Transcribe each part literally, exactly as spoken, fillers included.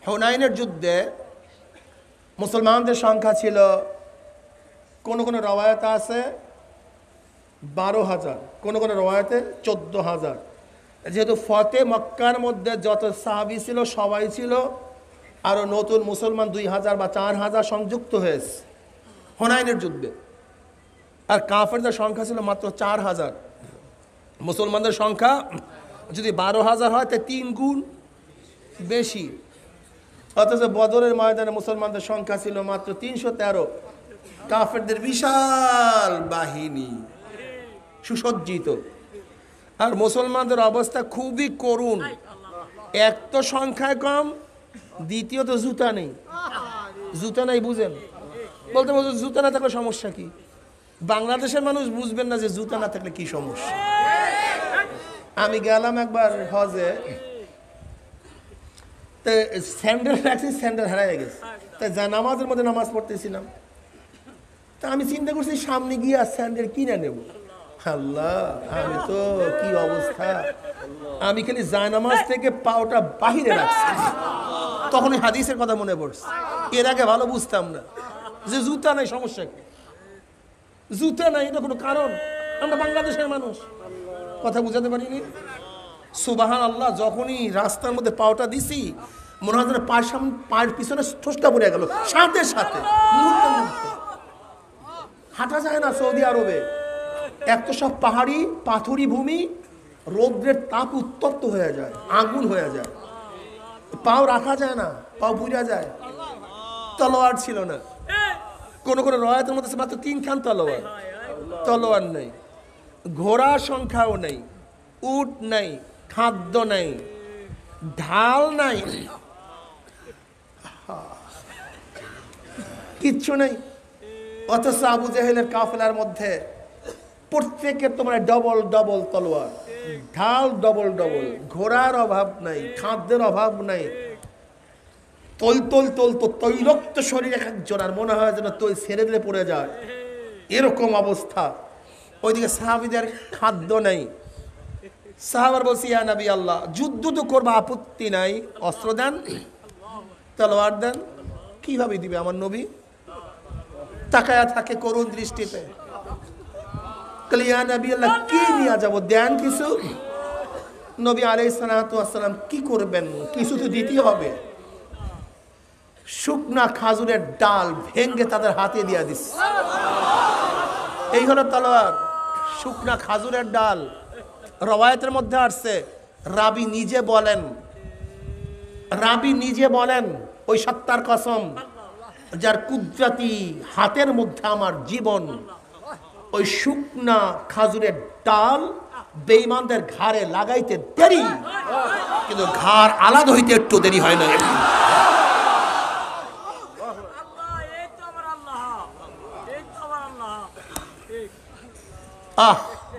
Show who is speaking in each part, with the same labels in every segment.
Speaker 1: হুনাইনের যুদ্ধে মুসলমানদের সংখ্যা ছিল কোন কোন রওয়ায়াতে আছে বারো হাজার, কোন কোন রওয়ায়াতে চোদ্দ হাজার। যেহেতু ফতে মক্কার মধ্যে যত সাহাবী ছিল সবাই ছিল, আরও নতুন মুসলমান দুই হাজার বা চার হাজার সংযুক্ত হয়েছে হুনাইনের যুদ্ধে। আর কাফেরদের সংখ্যা ছিল মাত্র চার হাজার। মুসলমানদের সংখ্যা যদি বারো হাজার হয় তাই তিন গুণ বেশি। অথচ বদরের ময়দানে মুসলমানদের সংখ্যা ছিল মাত্র তিনশো তেরো। কাফেরদের বিশাল বাহিনী সুসজ্জিত, আর মুসলমানদের অবস্থা খুবই করুণ। এক তো সংখ্যায় কম, দ্বিতীয়ত জুতা নেই। জুতা নেই বুঝেন, বলতে বলতে জুতা না থাকলে সমস্যা কি? বাংলাদেশের মানুষ বুঝবেন না যে জুতা না থাকলে কি সমস্যা। আমি গেলাম একবার হজে, তো স্যান্ডেল রাখছি, স্যান্ডেল হারাই গেছে। তাই যা নামাজের মধ্যে নামাজ পড়তেছিলাম, তা আমি চিন্তা করছি সামনে গিয়ে আর স্যান্ডেল কিনে নেব। আল্লাহ, আমি তো কি অবস্থা! আমি খালি জায়নামাজ থেকে পাওটা বাহিরে রাখছি, তখন হাদিসের কথা মনে পড়ছে। এর আগে ভালো বুঝতাম না যে জুতা নাই, সমস্যা কি? জুতা নাই এটা কোনো কারণ? আমরা বাংলাদেশের মানুষ, কথা বুঝাতে পারিনি। সুবহান আল্লাহ, যখনই রাস্তার মধ্যে পাওটা দিছি মনে হয় পায়ের সামনে পায়ের পিছনে ঠোসটা পড়ে গেল সাথে সাথে। হাঁটা যায় না সৌদি আরবে, এক তো সব পাহাড়ি পাথুরি ভূমি, রৌদ্রের তাপ উত্তপ্ত হয়ে যায়, আগুন হয়ে যায়, পাও রাখা যায় না, পাও পুড়া যায়। তলোয়ার ছিল না, কোন কোন রয়াতের মধ্যে মাত্র তিনখান তলোয়ার। তলোয়ার নেই, ঘোড়ার সংখ্যাও নেই, উট নাই, খাদ্য নাই, ঢাল নাই, কিচ্ছু নেই। অথচ আবু জেহেলের কাফেলার মধ্যে প্রত্যেকের তোমার ডবল ডবল তলোয়ার, ঢাল ডবল ডবল, ঘোড়ার অভাব নাই, খাদ্যের অভাব নাই, তল তল তল তো তৈলক্ত শরীর এক একজন, আর মনে হয় যেন তৈল ছেড়ে দিলে পড়ে যায়, এরকম অবস্থা। ওইদিকে সাহাবীদের খাদ্য নেই। সাহাবার বলছি, ইয়া নবী আল্লাহ, যুদ্ধ তো করবা, আপত্তি নাই, অস্ত্র দেন, তলোয়ার দেন। কিভাবে দিবে আমার নবী? তাকায়া থাকে করুণ দৃষ্টিতে। ইয়া নবী আল্লাহ, কি নিয়ে যাবো, দেন কিছু। নবী আলাইহিস সালাতু ওয়াস সালাম কি করবেন? কিছু তো দিতে হবে। শুকনা খাজুরের ডাল ভেঙ্গে তাদের হাতে দিয়ে দিস। এই হলো তলোয়ার, শুকনা খাজুরের ডাল। রওয়ায়াতের মধ্যে আসছে, রাবি নিজে বলেন, রাবি নিজে বলেন, ওই সত্তার কসম যার কুদরতি হাতের মধ্যে আমার জীবন, ওই শুকনা খাজুরের ডাল বেঈমানদের ঘাড়ে লাগাইতে দেরি, কিন্তু ঘাড় আলাদা হইতে একটু দেরি হয় না। আহ,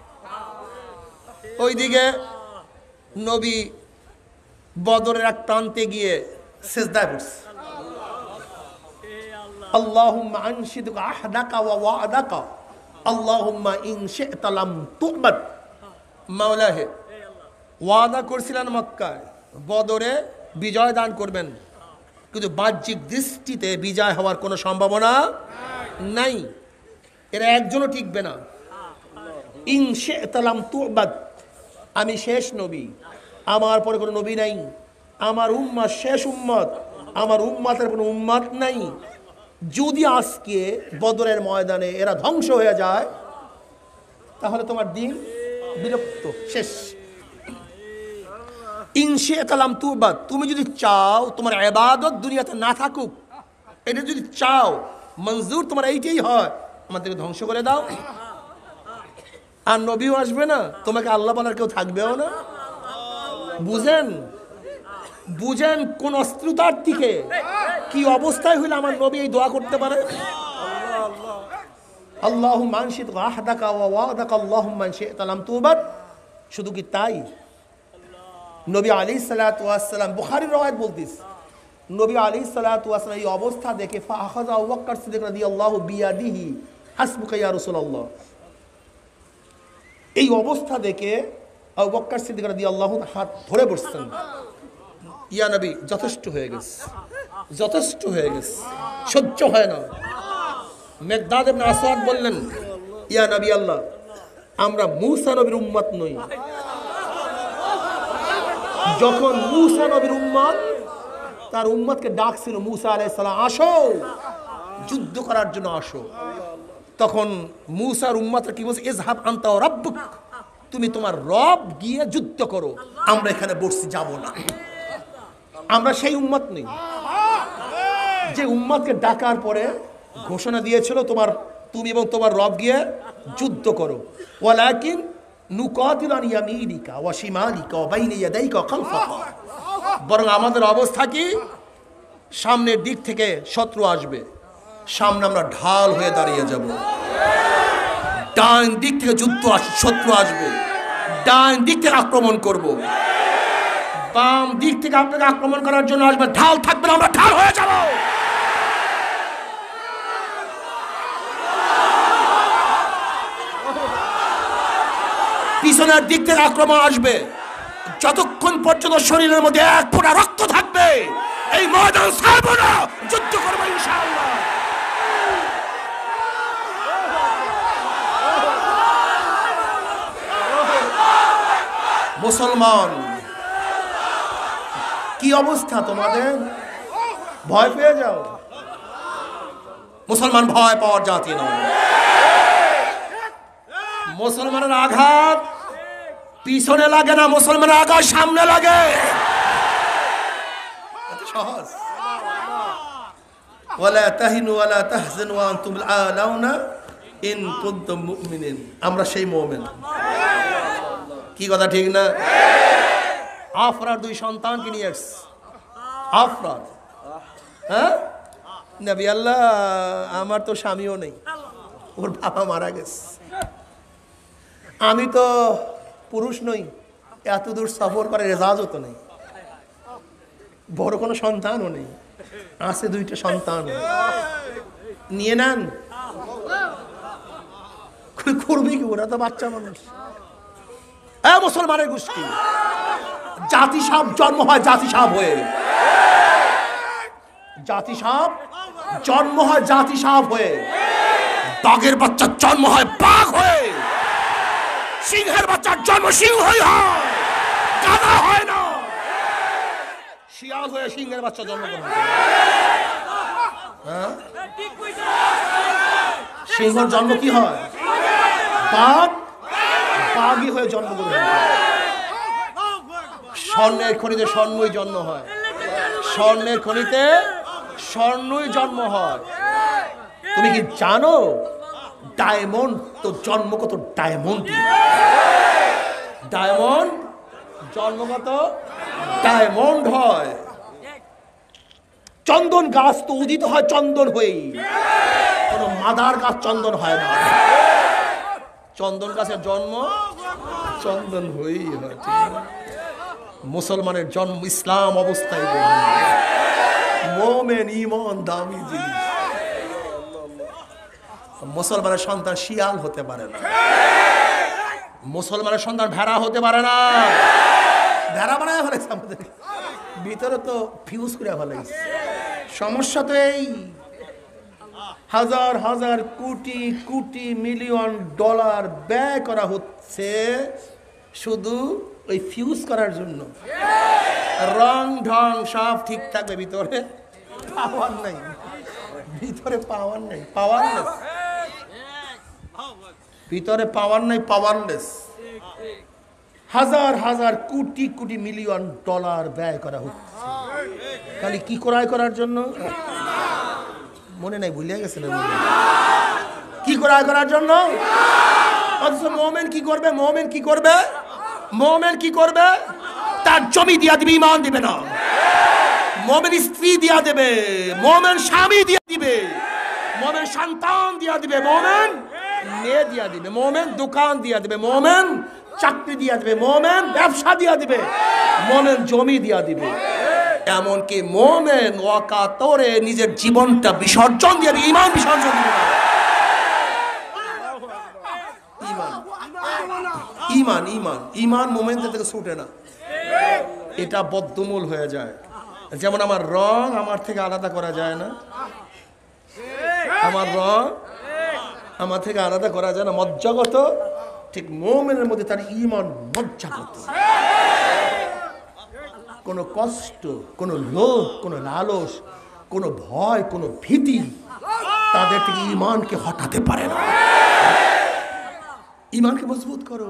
Speaker 1: ওইদিকে নবী বদরের এক প্রান্তে গিয়ে সিজদায় পড়ছে। আল্লাহুম্মা আনশিদুকা আহদাকা ওয়া ওয়াদাকা আল্লাহুম্মা ইন শি'তা লাম তু'বাদ। মাওলা হে, ওয়াদা করছিলেন মক্কায় বদরে বিজয় দান করবেন, কিন্তু বাহ্যিক দৃষ্টিতে বিজয় হওয়ার কোনো সম্ভাবনা নাই, এরা একজনও টিকবে না। ইন শি'তা লাম তু'বাদ, আমি শেষ নবী, আমার পরে কোনো নবী নাই, আমার উম্মত শেষ উম্মত, আমার উম্মতের কোনো উম্মত নাই। যদি আজকে বদরের ময়দানে এরা ধ্বংস হয়ে যায় তাহলে তোমার দিন বিরক্ত, শেষ। ইন শি'তা লাম তু'বাদ, তুমি যদি চাও তোমার ইবাদত দুনিয়াতে না থাকুক, এটা যদি চাও, মঞ্জুর তোমার এইটাই হয়, আমাদেরকে ধ্বংস করে দাও। আর নবীও আসবে না, তোমাকে আল্লাহ বলার কেউ থাকবেও না। বুঝেন, বুঝেন কোন অস্ত্রতার দিকে কি অবস্থায় হইলে আমার নবী এই দোয়া করতে পারে। আল্লাহুম্মা আনশিদকা আহদাকা ওয়া ওয়াদাকা আল্লাহুম্মা ইন শি'তা লাম তু'বাদ। শুধু কি তাই, নবী আলাইহিস সালাতু ওয়াস সালাম, বুখারীর রওয়ায়াত বলতিস, নবী আলাইহিস সালাতু ওয়াস সালাম এই অবস্থা দেখে ফাআখাযা আবু বকর সিদ্দিক রাদিয়াল্লাহু বিয়াদিহি হাসবুকা ইয়া রাসূলুল্লাহ, এই অবস্থা দেখে আবু বকর সিদ্দিক রাদিয়াল্লাহু হাত ধরে বসছেন। ইয়া নবী যথেষ্ট হয়ে গেছে, যথেষ্ট হয়ে গেছে, সহ্য হয় না। মেকদাদ ইবনে আসওয়াদ বললেন, ইয়া নবী আল্লাহ, আমরা মূসা নবীর উম্মত নই। যখন মূসা নবীর উম্মত তার উম্মতকে ডাকছিল, মূসা আলাইহিস সালাম আসো যুদ্ধ করার জন্য আসো, তখন মূসার উম্মতরা কি বলছে, ইযহাব আনতা ওয়া রাব্বুক, তুমি তোমার রব গিয়ে যুদ্ধ করো, আমরা এখানে বসছি যাব না। আমরা সেই উম্মত নেই যে উম্মতকে ডাকার পরে ঘোষণা দিয়েছিল তোমার তুমি এবং তোমার রব গিয়ে যুদ্ধ করো। ওয়ালাকিন নুকাতিলু আন ইয়ামিনিকা ওয়া শিমালিকা ওয়া বাইনা ইয়াদাইকা ওয়া খালফাকা, বরং আমাদের অবস্থা কি, সামনের দিক থেকে শত্রু আসবে, সামনে আমরা ঢাল হয়ে দাঁড়িয়ে যাব। ডান দিক থেকে যুদ্ধ আস শত্রু আসবে, ডান দিক থেকে আক্রমণ করব, বাম দিক থেকে আপনাকে আক্রমণ করার জন্য আসবে, ঢাল থাকবে না, আমরা ঢাল হয়ে যাব। পিছনের দিক থেকে আক্রমণ আসবে, যতক্ষণ পর্যন্ত শরীরের মধ্যে এক ফোঁটা রক্ত থাকবে এই ময়দান ছাড়ব না, যুদ্ধ করবো ইনশাআল্লাহ। মুসলমান, কি অবস্থা তোমাদের? ভয় পেয়ে যাও? মুসলমান ভয় পাওয়ার জাতি নয়। মুসলমানের আঘাত পিছনে লাগে না, মুসলমানের আঘাত সামনে লাগে। এত সহজ। ওয়ালা তাহিনু ওয়ালা তাহজানু ওয়া আনতুম আ'লাউনা ইন কুনতুম মুমিনিন, আমরা সেই মুমিন। কি কথা ঠিক না? আফরার দুই সন্তানকে নিয়ে আসছে। আফরার, হ্যাঁ নবী আল্লাহ, আমার তো স্বামীও নেই, ওর বাবা মারা গেছে, আমি তো পুরুষ নই, এত দূর সফর করে রেজাজও তো নেই, বড় কোনো সন্তানও নেই, আছে দুইটা সন্তান, নিয়ে নেন। করবে কি, ওরা তো বাচ্চা মানুষ। হ্যাঁ, মুসলমানের গোষ্ঠী, জাতি সাপ জন্ম হয় জাতি সাপ হয়ে, জাতি সাপ জন্ম হয় জাতি সাপ হয়ে, বাঘের বাচ্চার জন্ম হয় বাঘ হয়ে, সিংহের বাচ্চার জন্ম সিংহ হয়, গাধা হয় না। শিয়াল হয়ে সিংহের বাচ্চা জন্মগ্রহণ করে। সিংহর জন্ম কি হয়? বাঘ, বাঘই হয়ে জন্মগ্রহণ করে। স্বর্ণের খনিতে স্বর্ণই জন্ম হয়, স্বর্ণের খনিতে স্বর্ণই জন্ম হয়। তুমি কি জানো ডায়মন্ড তো জন্মগত ডায়মন্ড, ডায়মন্ড জন্মগত ডায়মন্ড হয়। চন্দন গাছ তো উদিত হয় চন্দন হয়েই, কোনো মাদার গাছ চন্দন হয় না, চন্দন গাছের জন্ম চন্দন হয়েই হয়। মুসলমানের জন্ম ইসলাম অবস্থায়, মোমেন ঈমান দামি জিনিস। মুসলমানের সন্তান শিয়াল হতে পারে না, মুসলমানের সন্তান ভেড়া হতে পারে না। ভেড়া বানায় ফেলেছে আমাদের ভিতরে, তো ফিউজ করে ফেলেছে। সমস্যা তো এই, হাজার হাজার কোটি কোটি মিলিয়ন ডলার ব্যয় করা হচ্ছে শুধু ওই ফিউজ করার জন্য। রং ঢং সব ঠিক থাকবে, ভিতরে পাওয়ার নাই, ভিতরে পাওয়ার নেই, পাওয়ারলেস, ভিতরে পাওয়ার নাই, পাওয়ারলেস। হাজার হাজার কোটি কোটি মিলিয়ন ডলার ব্যয় করা হচ্ছে খালি কি ক্রয় করার জন্য, মনে নাই, ভুলে গেছে না, কি ক্রয় করার জন্য। অথচ মোমেন কি করবে, মোমেন কি করবে, মোমেন কি করবে, তার জমি দিয়া দিবে, ঈমান দিবে না। মোমেন স্ত্রী দিয়া দেবে, মোমেন স্বামী দিয়া দিবে, মোমেন সন্তান দিয়া দিবে, মোমেন মেয়ে দিয়া দিবে, মোমেন দোকান দিয়া দিবে, মোমেন চাকরি দিয়া দিবে, মোমেন ব্যবসা দিয়া দিবে, মোমেন জমি দিয়া দিবে। এমনকি মোমেন ওয়াকাতরে নিজের জীবনটা বিসর্জন দিয়ে ঈমান বিসর্জন দিবে না। ঈমান, ঈমান, ঈমান, ঈমান মোমেনদের থেকে ছুটে না। এটা বদ্ধমূল হয়ে যায়। যেমন আমার রং আমার থেকে আলাদা করা যায় না, আমার রং আমার থেকে আলাদা করা যায় না, মজ্জাগত। ঠিক মুমিনের মধ্যে তার ঈমান মজ্জাগত। কোনো কষ্ট, কোনো লোভ, কোনো লালস, কোনো ভয়, কোনো ভীতি তাদের থেকে ঈমানকে হটাতে পারে না। ঈমানকে মজবুত করো,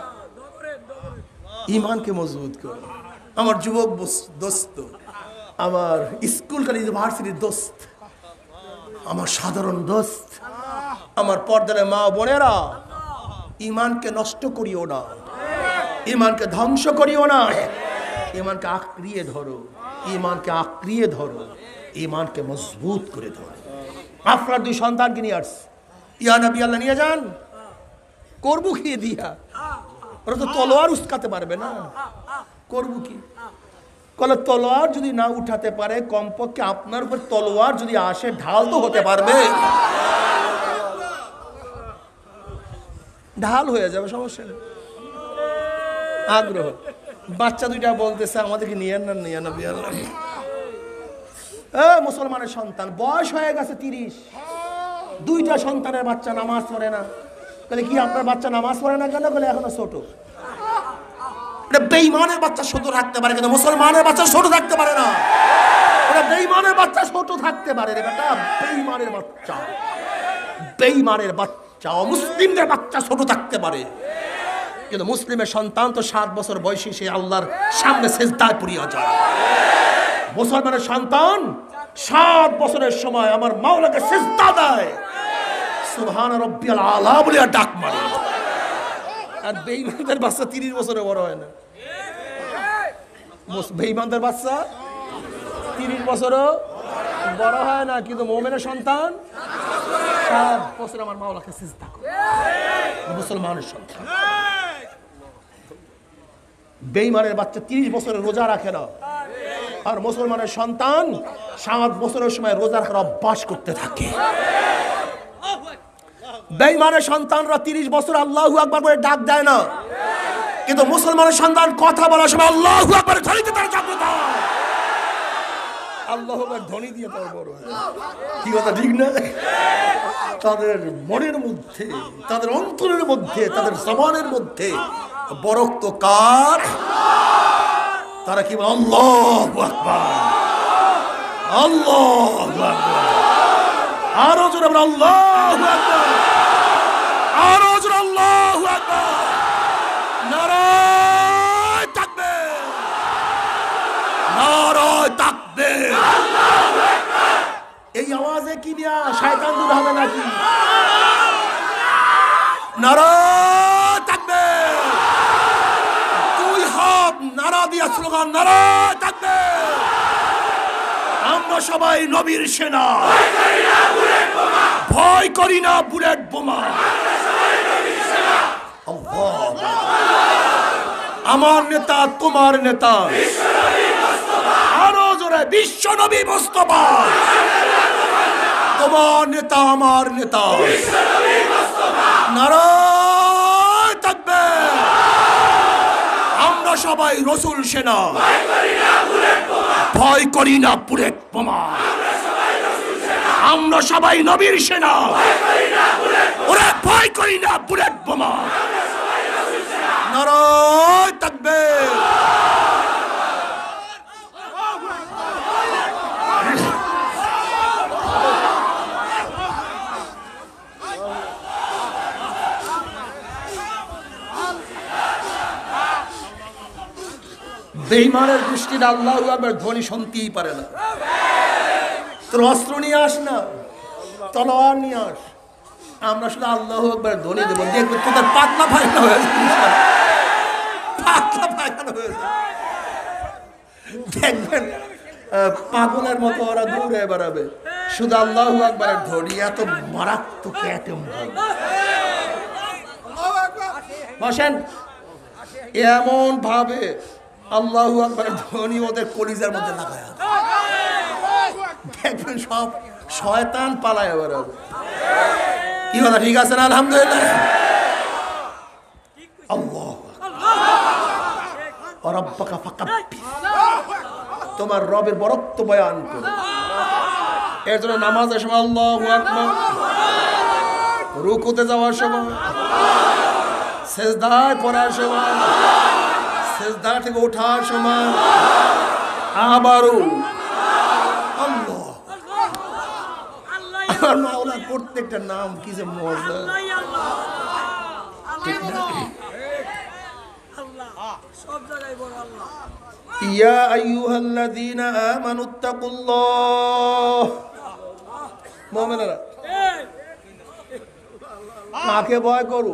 Speaker 1: ঈমানকে মজবুত করো। আমার যুবক দোস্ত, আমার স্কুল কলেজ ইউনিভার্সিটির দোস্ত, আমার সাধারণ দোস্ত, আমার পর্দার মা বোনেরা, ঈমানকে নষ্ট করিও না, ঈমানকে ধ্বংস করিও না। ঈমানকে আঁকড়িয়ে ধরো, ঈমানকে আঁকড়িয়ে ধরো, ঈমানকে মজবুত করে ধরো। আপনার দুই সন্তানকে নিয়ে আসছে, ইয়া নবী আল্লাহ নিয়ে যান, করবো কি দিয়া? ওরা তো তলোয়ার উস্কাতে পারবে না, করবো কি? কলে তলোয়ার যদি না উঠাতে পারে, কমপক্ষে আপনার উপর তলোয়ার যদি আসে, ঢাল তো হতে পারবে, ঢাল হয়ে যাবে, সমস্যা নেই। আগ্রহ। বাচ্চা দুইটা বলতেছে আমাদেরকে নিয়ে না, নিয়ে না বিয়ে। মুসলমানের সন্তান, বয়স হয়ে গেছে তিরিশ, দুইটা সন্তানের বাচ্চা নামাজ পড়ে না। বলে কি আপনার বাচ্চা নামাজ পড়ে না কেন? বলে এখনো ছোট। এটা বেঈমানের বাচ্চা ছোট থাকতে পারে, কিন্তু মুসলমানের বাচ্চা ছোট থাকতে পারে না। ওটা বেঈমানের বাচ্চা ছোট থাকতে পারে রে বেটা, বেঈমানের বাচ্চা, বেঈমানের বাচ্চা, অমুসলিমদের বাচ্চা ছোট থাকতে পারে, কিন্তু মুসলিমের সন্তান তো সাত বছর বয়সী সে আল্লাহর সামনে সিজদায় পড়িয়া যায়। মুসলমানের সন্তান সাত বছরের সময় আমার মাওলাকে সিজদা দেয়, সুবহান রাব্বিয়াল আলা বলে ডাক মারে। আর বেঈমানদের বাচ্চা তিরিশ বছরে বড় হয় না। বেঈমানদের বাচ্চা তিরিশ বছরও বড় হয় না, কিন্তু মুমিনের সন্তান সাত বছর আমার মাওলাকে সিজদা করে। মুসলমানের সন্তান, বেঈমানের বাচ্চা তিরিশ বছরের রোজা রাখে না, আর মুসলমানের সন্তান সাত বছরের সময় রোজা রাখার অভ্যাস করতে থাকে। বেঈমানের সন্তানরা তিরিশ বছর আল্লাহু আকবার বলে ডাক দেয় না, কিন্তু মুসলমানের সন্তান কথা বলার সময় আল্লাহু আকবার ধ্বনিতে তার জাগ্রত হয়। আল্লাহু আকবার ধ্বনি দিয়ে তার বড় হয়। কি কথা ঠিক না? তাদের মনের মধ্যে, তাদের অন্তরের মধ্যে, তাদের জবানের মধ্যে বরকত কার? তারা কি বলে? আল্লাহু আকবার, আল্লাহু আকবার। আরো জোরে বলে আল্লাহু আকবার, আরো জোরে আল্লাহু আকবার। নারায়ে তাকবীর, নারায়ে তাকবীর। আল্লাহু আকবার। এই আওয়াজে কি দিয়া শয়তান দূর হবে নাকি? নারায়ে তাকবীর। দুই হাত নারা দিয়া স্লোগান, নারায়ে তাকবীর। আমরা সবাই নবীর সেনা, ভয় করি না বুলেট বোমা। আমার নেতা তোমার নেতা, আরো জোরে বিশ্ব নবী মুস্তাফা। তোমার নেতা আমার নেতা, নারায়ে তাকবীর। আমরা সবাই রসুল সেনা, ভয় করি না বুলেট বোমা। আমরা সবাই নবীর সেনা, ওরা ভয় করি না বুলেট বোমা। নারায়ে তাকবীর। বেঈমানের দৃষ্টিতে আল্লাহু আকবার ধ্বনি শুনতেই পারে না। তোর অস্ত্র নিয়ে আস না, তলোয়ার নিয়ে আস, আমরা শুধু আল্লাহু আকবার ধ্বনি দেবো, দেখবে তোদের পাতলা পায়খানা হয়ে যাবে, পাতলা পায়খানা হয়ে যাবে। দেখবেন পাগলের মতো ওরা দৌড়ে বেড়াবে, শুধু আল্লাহু আকবারের ধ্বনি এত মারাত্মক। বসেন, এমন ভাবে আল্লাহু আকবারের ধ্বনি ওদের কলিজার মধ্যে লাগায়, দেখবেন সব শয়তান পালায় বেড়াবে। কি কথা ঠিক আছে না? আলহামদুলিল্লাহ। আল্লাহু আকবার। রাব্বাকা ফাকাব্বির, তোমার রবের বরত্ব বয়ান করো। এর জন্য নামাজের সময় আল্লাহু আকবার, রুকুতে যাওয়ার সময়, সেজদায় পড়ার সময়, সেজদা থেকে ওঠার সময় আবারও আল্লাহ। আমার মাওলার প্রত্যেকটা নাম কি যে মজা, ঠিক না? ইয়া আইয়ুহাল্লাযীনা আমানুত্তাকুল্লাহ, মুমিনেরা কাকে ভয় করো?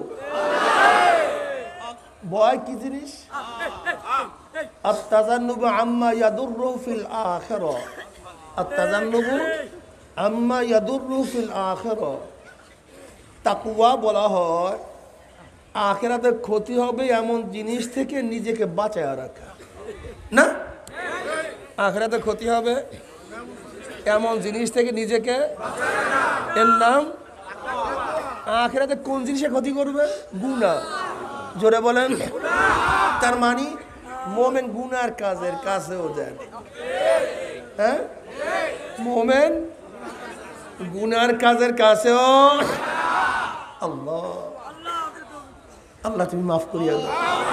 Speaker 1: ভয় কি জিনিস? আত-তাজান্নুবু আম্মা ইয়াদুররু ফিল আখিরাহ, আত-তাজান্নুবু আম্মা ইয়াদুররু ফিল আখিরাহ। তাকওয়া বলা হয় আখিরাতে ক্ষতি হবে এমন জিনিস থেকে নিজেকে বাঁচায় রাখা, না? আখিরাতে ক্ষতি হবে এমন জিনিস থেকে নিজেকে, এর নাম আখিরাতে। কোন জিনিসে ক্ষতি করবে? গুনাহ। জোরে বলেন। তার মানে মোমেন গুনার কাজের কাছেও যায়, হ্যাঁ? মোমেন গুনার কাজের কাছেও, আল্লাহ আল্লাহ তুমি মাফ করিয়া দাও।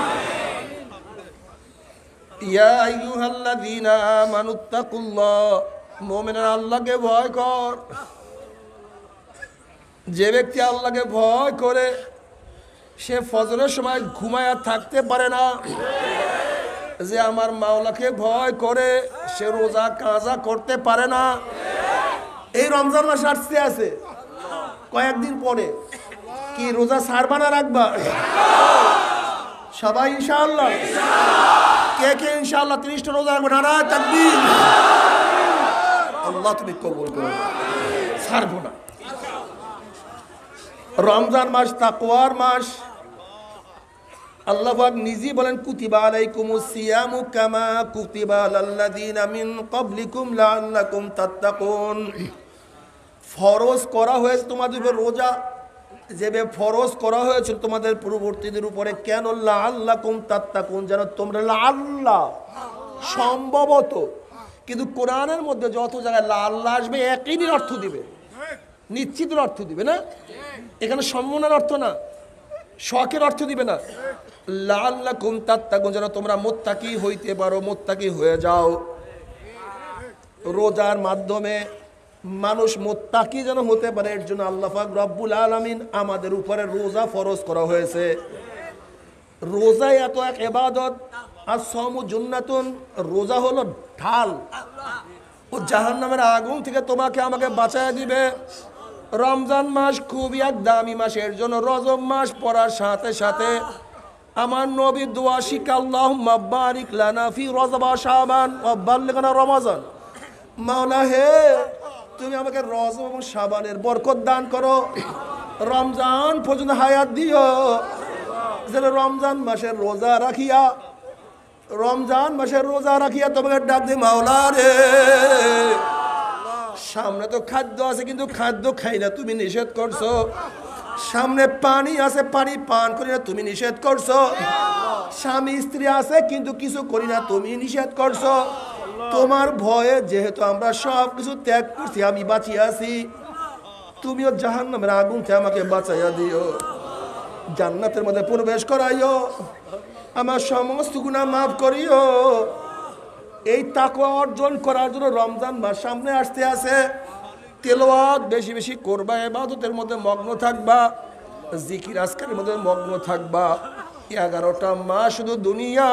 Speaker 1: ইয়া আইয়ুহাল্লাযীনা আমানুত্তাকুল্লাহ, মুমিনেরা আল্লাহকে ভয় কর। যে ব্যক্তি আল্লাহকে ভয় করে সে ফজরের সময় ঘুমায়া থাকতে পারে না। যে আমার মাওলাকে ভয় করে সে রোজা কাজা করতে পারে না। এই রমজান মাস আসতে আছে, কয়েকদিন পরে কি রোজা ছাড়বা না রাখবা? সবাই ইনশাআল্লাহ। কে কে ইনশাআল্লাহ ত্রিশটা রোজা রাখবে? নারায়ে তাকবীর। আল্লাহ তুমি কবুল করো। ছাড়বো না। রমজান মাস তাকওয়ার মাস। আল্লাহ পাক নিজেই বলেন কুতিবা আলাইকুমুস সিয়ামু কামা কুতিবা আলাল্লাযীনা মিন ক্বাবলিকুম লাআল্লাকুম তাত্তাকুন। ফরজ করা হয়েছে তোমাদের উপর রোজা, যেভাবে ফরজ করা হয়েছিল তোমাদের পূর্ববর্তীদের উপরে। কেন? লাআল্লাকুম তাত্তাকুন, যেন তোমরা, আল্লাহ সম্ভবত, কিন্তু কোরআনের মধ্যে যত জায়গায় আল্লাহ আসবে একই অর্থ দিবে, নিশ্চিত অর্থ দিবে না। এখানে সম্মানের অর্থ না, শখের অর্থ দিবে না। লাআল্লাকুম তাত্তাকুন, যেন তোমরা মুত্তাকি হইতে পারো, মুত্তাকি হয়ে যাও। রোজার মাধ্যমে মানুষ মুত্তাকি যেন হতে পারে, এর জন্য আল্লাহ পাক রব্বুল আলামিন আমাদের উপরে রোজা ফরজ করা হয়েছে। রোজা এত এক ইবাদত। আর সাওমু জুন্নাতুন, রোজা হলো ঢাল, ও জাহান্নামের আগুন থেকে তোমাকে আমাকে বাঁচায় দিবে। রমজান মাস খুবই এক দামি মাস, এর জন্য রজব মাস পড়ার সাথে সাথে আমার নবী দোয়া শিখা, আল্লাহুম্মা বারিক লানা ফি রজব ওয়া শাবান ওয়া বাল্লিগনা রমাজান। মাওলা হে, তুমি আমাকে রজব এবং শাবানের বরকত দান করো, রমজান পর্যন্ত হায়াত দিও, যেন রমজান মাসের রোজা রাখিয়া, রমজান মাসের রোজা রাখিয়া তোমাকে ডাক দি, মাওলা রে সামনে তো খাদ্য আছে কিন্তু খাদ্য খাই না, তুমি নিষেধ করছো। সামনে পানি আছে, পানি পান করি না, তুমি নিষেধ করছো। স্বামী স্ত্রী আছে কিন্তু কিছু করি না, তুমি নিষেধ করছো। তোমার ভয়ে যেহেতু আমরা সব কিছু ত্যাগ করছি, আমি বাঁচিয়ে আছি, তুমিও জাহান্নামের আগুন থেকে আমাকে বাঁচাইয়া দিও, জান্নাতের মধ্যে প্রবেশ করাইও, আমার সমস্ত গুনাহ মাফ করিও। এই তাকওয়া অর্জন করার জন্য রমজান মাস সামনে আসতে আছে। তেলাওয়াত বেশি বেশি করবা, ইবাদতের মধ্যে মগ্ন থাকবা, জিকির আজকারের মধ্যে মগ্ন থাকবা। এগারোটা মাস শুধু দুনিয়া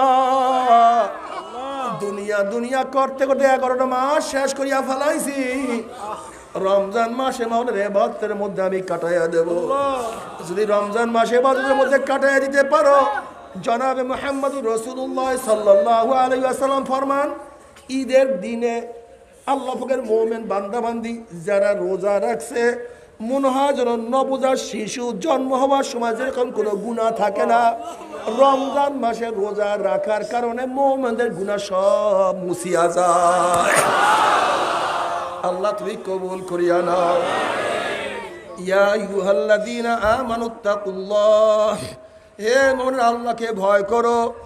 Speaker 1: দুনিয়া দুনিয়া করতে করতে এগারোটা মাস শেষ করিয়া ফেলাইছি। রমজান মাসে মাওলার ইবাদতের মধ্যে আমি কাটাইয়া দেব। যদি রমজান মাসে ইবাদতের মধ্যে কাটাইয়া দিতে পারো, জনাবে মুহাম্মদুর রাসূলুল্লাহ সাল্লাল্লাহু আলাইহি ওয়াসাল্লাম ফরমান, ঈদের দিনে আল্লাহ পাকের মুমিন বান্দাবান্দি যারা রোজা রাখছে, মনে হয় যেন নবজাত শিশু জন্ম হওয়ার সময় যেরকম কোনো গুনাহ থাকে না, রমজান মাসে রোজা রাখার কারণে মুমিনদের গুনাহ সব মুছিয়া যায়। আল্লাহ তুমি কবুল করিয়া নাও। ইয়া আইয়ুহাল্লাযীনা আমানুত্তাকুল্লাহ, হে মুমিন আল্লাহকে ভয় করো।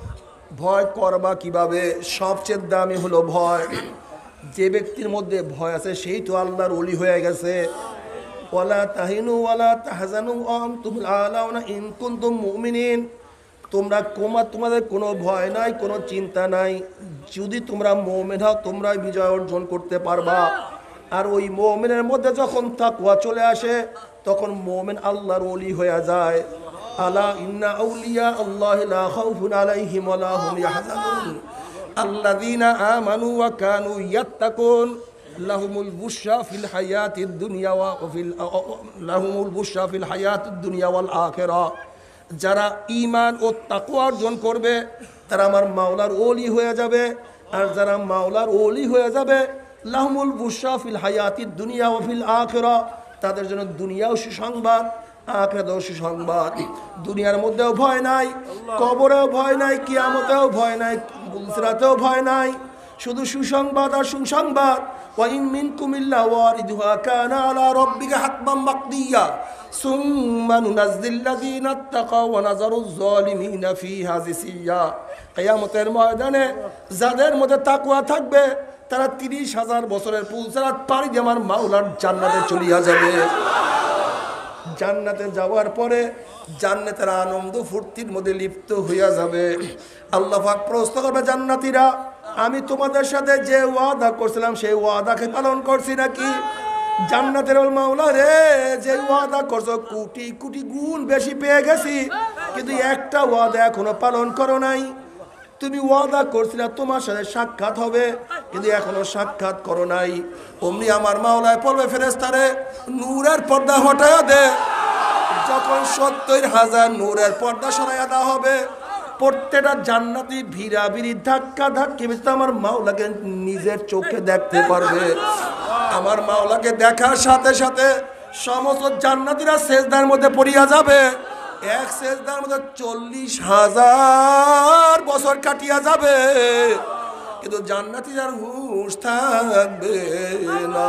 Speaker 1: ভয় করবা কিভাবে? সবচেয়ে দামি হলো ভয়। যে ব্যক্তির মধ্যে ভয় আছে সেই তো আল্লাহর ওলি হয়ে গেছে। ওয়ালা তাহিনু ওয়ালা তাহজানু ওয়া আনতুম আ'লাউনা ইন কুনতুম মুমিনিন। তোমরা কোমা তোমাদের কোনো ভয় নাই, কোনো চিন্তা নাই, যদি তোমরা মুমিন হও তোমরাই বিজয় অর্জন করতে পারবা। আর ওই মুমিনের মধ্যে যখন তাকওয়া চলে আসে তখন মুমিন আল্লাহর ওলি হয়ে যায়। আলা ইন্না আউলিয়া আল্লাহি লা খাউফুন আলাইহিম ওয়া লা হুম ইয়াহজানুন আল্লাযীনা আমানু ওয়া কানু ইয়াত্তাকুন লাহুমুল বুশরা ফিল হায়াতিদ দুনিয়া ওয়া ফিল লাহুমুল বুশরা ফিল হায়াতিদ দুনিয়া ওয়াল আখিরাহ। যারা ঈমান ও তাকওয়া অর্জন করবে তারা আমার মাওলার ওলি হয়ে যাবে। আর যারা মাওলার ওলি হয়ে যাবে লাহুমুল বুশরা ফিল হায়াতিদ দুনিয়া ওয়া ফিল আখিরাহ, তাদের জন্য দুনিয়াও সুসংবাদ, আখিরাতেও সুসংবাদ। দুনিয়ার মধ্যেও ভয় নাই, কবরেও ভয় নাই, কিয়ামতেও ভয় নাই, বুলসিরাতেও ভয় নাই, শুধু সুসংবাদ আর সুসংবাদ। ওয়া ইন মিনকুম ইল্লা ওয়ারিদুহা কানা আলা রাব্বিকা হাতমান মাকদিয়া সুম্মা নুনাজ্জিল্লাযীনা ইত্তাকাও ওয়া নাযারুয যালিমিনা ফীহা জিসিয়া। কিয়ামতের ময়দানে যাদের মধ্যে তাকওয়া থাকবে তারা তিরিশ হাজার বছরের পুলসিরাত পাড়ি দিয়ে আমার মাওলার জান্নাতে চলিয়া যাবে। জান্নাতে যাওয়ার পরে জান্নাতের আনন্দ ফুর্তির মধ্যে লিপ্ত হইয়া যাবে। আল্লাহ পাক প্রশ্ন করবে, জান্নাতীরা আমি তোমাদের সাথে যে ওয়াদা করছিলাম সেই ওয়াদাকে পালন করছি নাকি? জান্নাতের মাওলা রে, যে ওয়াদা করছো কোটি কোটি গুণ বেশি পেয়ে গেছি, কিন্তু একটা ওয়াদা এখনো পালন করো নাই। তুমি ওয়াদা করছিলে তোমার সাথে সাক্ষাৎ হবে, কিন্তু এখনো সাক্ষাৎ করো নাই। অমনি আমার মাওলায় পড়বে, ফেরেশতারে নূরের পর্দা হটায়া দে। যখন সত্তর হাজার নূরের পর্দা সরাইয়া দেওয়া হবে, প্রত্যেকটা জান্নাতি ভিড়া ভিড়ি ধাক্কা ধাক্কি বেশি আমার মাওলাকে নিজের চোখে দেখতে পারবে। আমার মাওলাকে দেখার সাথে সাথে সমস্ত জান্নাতীরা সেজদার মধ্যে পড়িয়া যাবে। এক সেজদার মধ্যে চল্লিশ হাজার বছর কাটিয়া যাবে, কিন্তু জান্নাতীদের হুঁশ থাকবে না।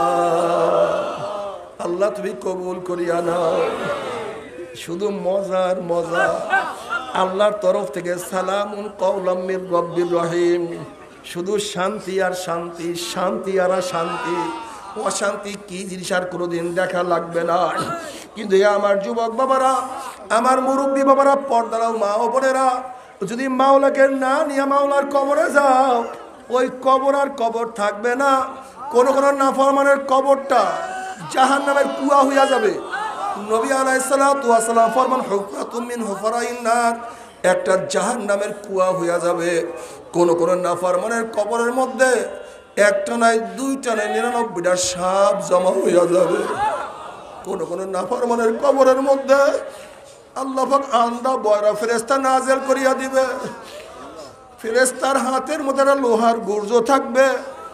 Speaker 1: আল্লাহ তুমি কবুল করিয়া নাও। শুধু মজার মজা, আল্লাহর তরফ থেকে সালামুন কাওলাম মির রব্বির রহিম। শুধু শান্তি আর শান্তি, শান্তি আর শান্তি। অশান্তি কি জিনিস আর কোনোদিন দেখা লাগবে না। কিন্তু আমার যুবক বাবারা, আমার মুরব্বী বাবারা, পর্দারাও মা ও বোনেরা, যদি মাওলাকে না নিয়ে মাওলার কবরে যাও, ওই কবর আর কবর থাকবে না। কোন কোন নাফরমানের কবরটা জাহান্নামের কুয়া হইয়া যাবে। নবী আলাইহিস সালাতু ওয়াস সালাম ফরমান, হুফরাতুম মিন হুফরাইন নার, একটা জাহান্নামের কুয়া হইয়া যাবে। কোন কোন নাফরমানের কবরের মধ্যে একটা নাই, দুইটা নাই, নিরানব্বইটা সাপ জমা হইয়া যাবে। কোন কোন নাফরমানের কবরের মধ্যে আল্লাহ পাক আন্দা বয়রা ফেরেশতা নাযিল করিয়া দিবে। ফেরেশতার হাতের মধ্যে লোহার গুর্জ থাকবে।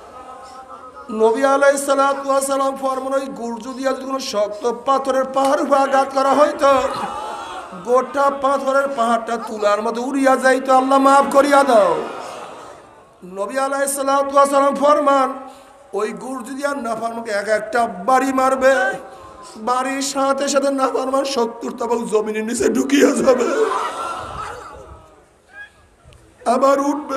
Speaker 1: নবী আলাইহিস সালাতু ওয়াস সালাম ফরমান, ওই গুর্জ দিয়া যদি কোনো শক্ত পাথরের পাহাড় আঘাত করা হইতো, গোটা পাথরের পাহাড়টা তুলার মতো উড়িয়া যাইতো। আল্লাহ মাফ করিয়া দাও। নবী আলাইহিস সালাতু ওয়াস সালাম ফরমান, ওই গুর্জ দিয়া নাফরমানকে এক একটা বাড়ি মারবে, বাড়ির সাথে সাথে নাফরমান সত্তর তবক জমিনের নিচে ঢুকিয়া যাবে। আবার উঠবে,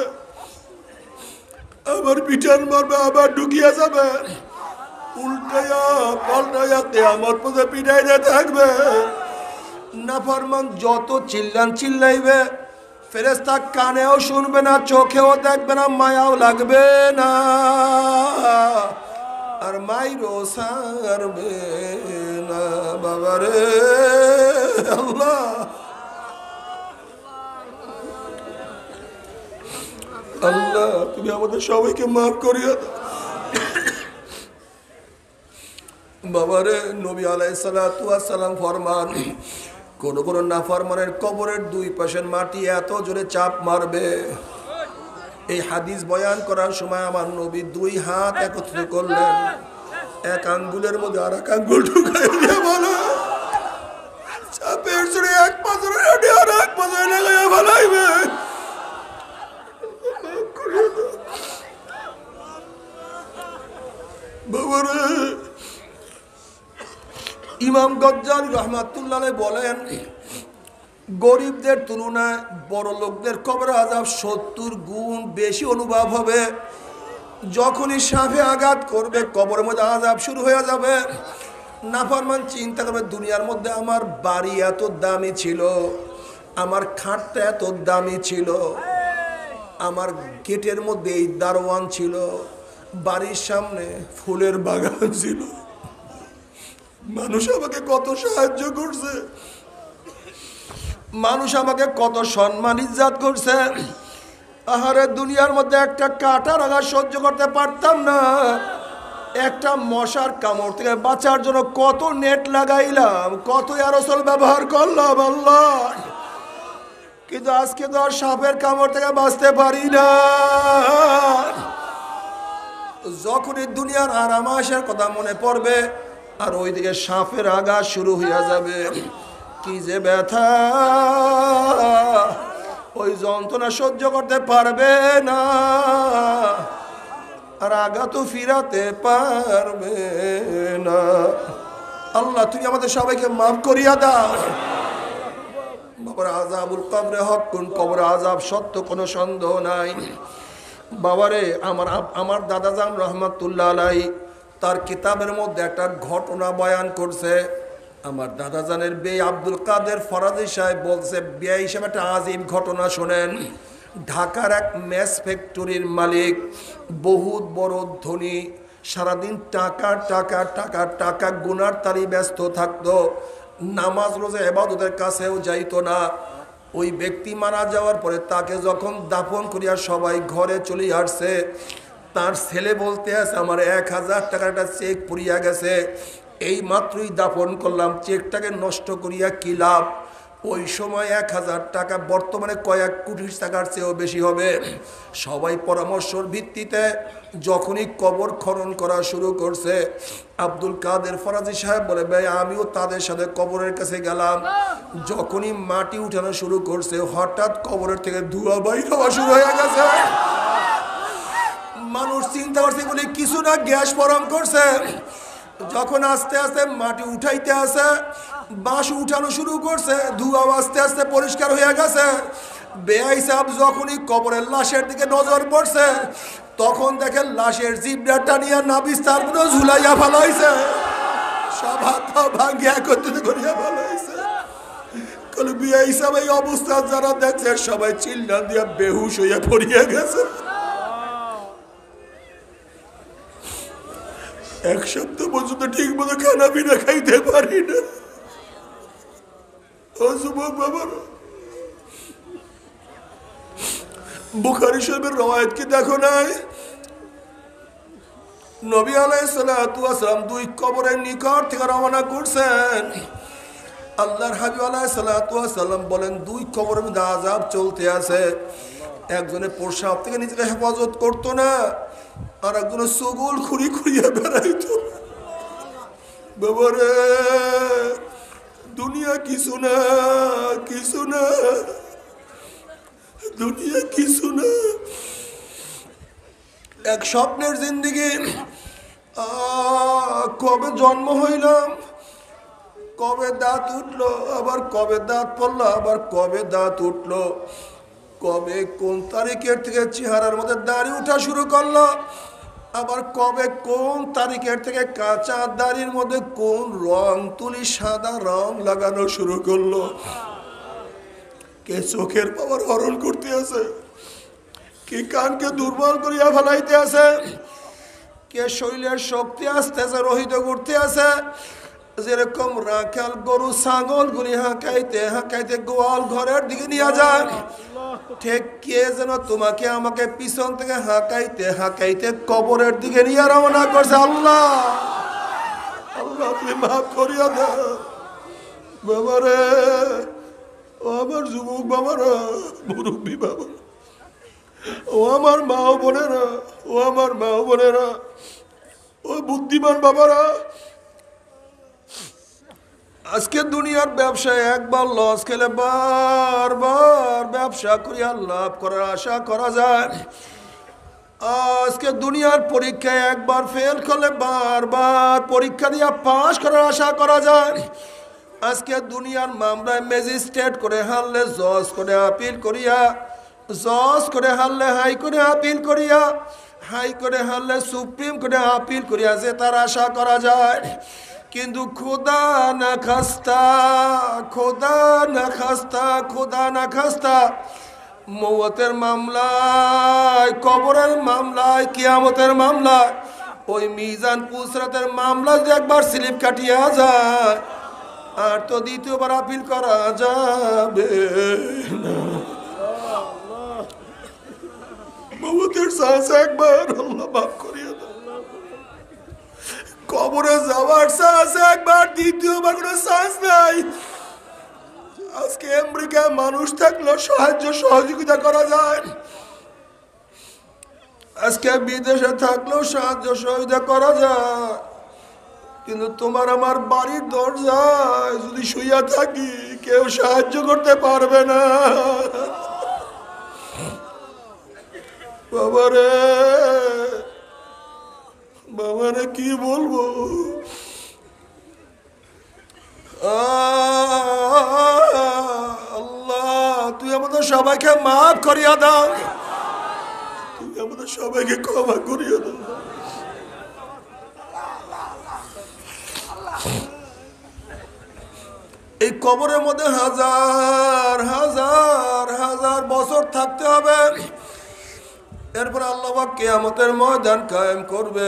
Speaker 1: আবার পিটান মারবে, আবার ঢুকিয়া যাবে, উল্টাইয়া পাল্টাইয়া কিয়ামত পর্যন্ত পিটাইতে থাকবে। নাফরমান যত চিল্লান চিল্লাইবে, ফেরেশতা কানেও শুনবে না, চোখেও দেখবে না, মায়াও লাগবে না, আর মাইরও সারবে না। বাবারে আল্লাহ, আল্লাহ তুমি আমাদের সবাইকে মাফ করিয়া দাও। বাবারে, নবী আলাইহিস সালাতু ওয়াস সালাম ফরমান, কোন কোন নাফরমানের কবরের দুই পাশের মাটি এত জোরে চাপ মারবে। এই হাদিস বয়ান করার সময় আমার নবী দুই হাত একত্রিত করলেন, এক আঙ্গুলের মধ্যে আর এক আঙ্গুল ঢুকাই দিয়ে বলে, চাপের জোরে এক পাথরে আর এক পাথরে লাগাইয়া ফেলাইবে। বাবারে, ইমাম গজ্জালী রাহমাতুল্লাহ আলাইহি বলেন,
Speaker 2: গরিবদের তুলনায় বড় লোকদের কবর আযাব সত্তর গুণ বেশি অনুভব হবে। যখনই সাপে আঘাত করবে কবরের মধ্যে আযাব শুরু হয়ে যাবে। নাফরমান চিন্তা করবে, দুনিয়ার মধ্যে আমার বাড়ি এত দামি ছিল, আমার খাটটা এত দামি ছিল, আমার গেটের মধ্যে এই দারোয়ান ছিল, বাড়ির সামনে ফুলের বাগান ছিল, মানুষ আমাকে কত সাহায্য করছে, মানুষ আমাকে কত সম্মান ইজ্জত করছে। আহারে দুনিয়ার মধ্যে একটা কাঁটার আঘাত সহ্য করতে পারতাম না, একটা মশার কামড় থেকে বাঁচার জন্য কত নেট লাগাইলাম, কত এরোসল ব্যবহার করলাম আল্লাহ, কিন্তু আজকে তো আর সাপের কামড় থেকে বাঁচতে পারি না। যখনই দুনিয়ার আরাম আসার কথা মনে পড়বে আর ওইদিকে সাপের আঘাত শুরু হইয়া যাবে, কি যে ব্যথা, ওই যন্ত্রণা সহ্য করতে পারবে না, আর আঘাতও ফিরাতে পারবে না। আল্লাহ তুমি আমাদের সবাইকে মাফ করিয়া দাও। বাবার আযাবুল কবরে হকুন, কবর আযাব সত্য, কোনো সন্দেহ নাই। বাবারে আমার আমার দাদাজান রহমাতুল্লাহ আলাইহি তার কিতাবের মধ্যে একটা ঘটনা বয়ান করছে। আমার দাদাজানের বে আব্দুল কাদের ফরাজি সাহেব বলছে, বে হিসেবে একটা আজীব ঘটনা শোনেন। ঢাকার এক ম্যাচ ফ্যাক্টরির মালিক, বহুত বড় ধনী, সারাদিন টাকা টাকা টাকা টাকা গুনার তারই ব্যস্ত থাকতো, নামাজ রোজা ইবাদতের কাছেও যাইতো না। ওই ব্যক্তি মারা যাওয়ার পরে তাকে যখন দাফন করিয়া সবাই ঘরে চলে আসছে, তার ছেলে বলতে আছে, আমার এক হাজার টাকার একটা চেক পুড়িয়া গেছে, এই মাত্রই দাফন করলাম, চেকটাকে নষ্ট করিয়া কি লাভ। ওই সময় এক হাজার টাকা বর্তমানে কয়েক কোটি টাকার চেয়েও বেশি হবে। সবাই পরামর্শের ভিত্তিতে যখনই কবর খনন করা শুরু করছে, আব্দুল কাদের ফরাজি সাহেব বলে, ভাই আমিও তাদের সাথে কবরের কাছে গেলাম। যখনই মাটি উঠানো শুরু করছে, হঠাৎ কবরের থেকে ধোঁয়া বাইর হওয়া শুরু হয়ে গেছে। মানুষ চিন্তা করছে বলে কিছু না, গ্যাস ফরম করছে। যখন আস্তে আস্তে মাটি উঠাইতে আসে, বাঁশ উঠানো শুরু করছে, ধোঁয়া আস্তে আস্তে পরিষ্কার হয়ে গেছে। বেআই সাহেব যখনই কবরের লাশের দিকে নজর পড়ছে, তখন দেখেন লাশের জিব্রা টানিয়া নাবিস তার মধ্যে ঝুলাইয়া ফেলাইছে, সব হাত পা ভাঙিয়া একত্রিত করিয়া ফেলাইছে। বেআই সাহেব এই অবস্থা যারা দেখছে সবাই চিল্লা দিয়া বেহুশ হইয়া পড়িয়া গেছে। এক সপ্তাহ পর্যন্ত ঠিক মতো খানা পিনা খাইতে পারি না। ও যুবক বাবারা, বুখারী শরীফের রওয়ায়াত কি দেখো নাই? নবী আলাইহিস সালাতু ওয়াস সালাম দুই কবরের নিকট থেকে রওনা করছেন। আল্লাহর হাবিব আলাইহিস সালাতু ওয়াস সালাম বলেন, দুই কবরের মধ্যে আযাব চলতে আছে। একজনে প্রসাব থেকে নিজেকে হেফাজত করতো না, আর একজনে সগুল খুঁড়ি খুঁড়িয়া বেড়াইতো। বাবারে দুনিয়া কিছু না, কিছু না, দুনিয়া কিছু না। এক স্বপ্নের জিন্দেগি। কবে জন্ম হইলাম, কবে দাঁত উঠলো, আবার কবে দাঁত পড়লো, আবার কবে দাঁত উঠলো, কবে কোন তারিখের থেকে চেহারার মধ্যে দাড়ি উঠা শুরু করলো, আবার কবে কোন তারিখের থেকে কাঁচা দাড়ির মধ্যে কোন রং তুলি সাদা রং লাগানো শুরু করলো। কে চোখের পাওয়ার হরণ করতে আছে, কে কানকে দুর্বল করিয়া ফেলাইতে আছে, কে শরীরের শক্তি আস্তে আস্তে রহিত করতে আছে। যেরকম রাখাল গরু ছাগল গুলি হাঁকাইতে হাঁকাইতে গোয়াল ঘরের দিকে নিয়ে যায়, ঠিক কে যেন তোমাকে আমাকে পিছন থেকে হাঁকাইতে হাঁকাইতে কবরের দিকে নিয়ে রওনা করছে। আল্লাহ আল্লাহ তুমি মাফ করিয়া দাও বাবারে, ও আমার যুবক বাবারা, মুরব্বী বাবা, ও আমার মা বোনেরা, ও আমার মা বোনেরা, ও বুদ্ধিমান বাবারা, আজকে দুনিয়ার ব্যবসায় একবার লস খেলে বারবার ব্যবসা করিয়া লাভ করার আশা করা যায়। আজকে দুনিয়ার পরীক্ষায় একবার ফেল করলে বারবার পরীক্ষা দিয়া পাস করার আশা করা যায়। আজকে দুনিয়ার মামলায় ম্যাজিস্ট্রেট করে হারলে জজ করে আপিল করিয়া, জজ করে হারলে হাই করে আপিল করিয়া, হাই করে হারলে সুপ্রিম কোর্টে আপিল করিয়া যে তার আশা করা যায়। কিন্তু খোদা না খাস্তা, খোদা না খাস্তা, খোদা না খাস্তা মৌতের মামলায়, কবরের মামলায়, কিয়ামতের মামলায়, ওই মিজান পুসরাতের মামলা যদি একবার স্লিপ কাটিয়া যায় আর তো দ্বিতীয়বার আপিল করা যাবে না। মৌতের শ্বাস একবার আল্লাহ মাফ করিয়া দাও। কবরে যাওয়ার শ্বাস একবার, দ্বিতীয়বার কোনো শ্বাস নাই। আজকে আমেরিকায় মানুষ থাকলেও সাহায্য সহযোগিতা করা যায়, আজকে বিদেশে থাকলেও সাহায্য সহযোগিতা করা যায়, কিন্তু তোমার আমার বাড়ির দরজায় যদি শুইয়া থাকি কেউ সাহায্য করতে পারবে না। বাবারে বাবারে কি বলবো, আল্লাহ তুই আমাদের সবাইকে মাফ করিয়া দাও, তুই আমাদের সবাইকে ক্ষমা করিয়া দাও। এই কবরের মধ্যে হাজার হাজার হাজার বছর থাকতে হবে, এরপর আল্লাহ পাক কিয়ামতের ময়দান কায়েম করবে।